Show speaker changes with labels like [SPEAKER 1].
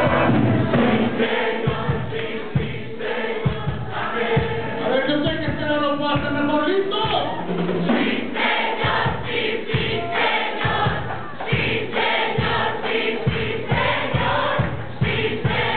[SPEAKER 1] A ver, yo sé que este no lo puedo hacer mejor, ¿listo?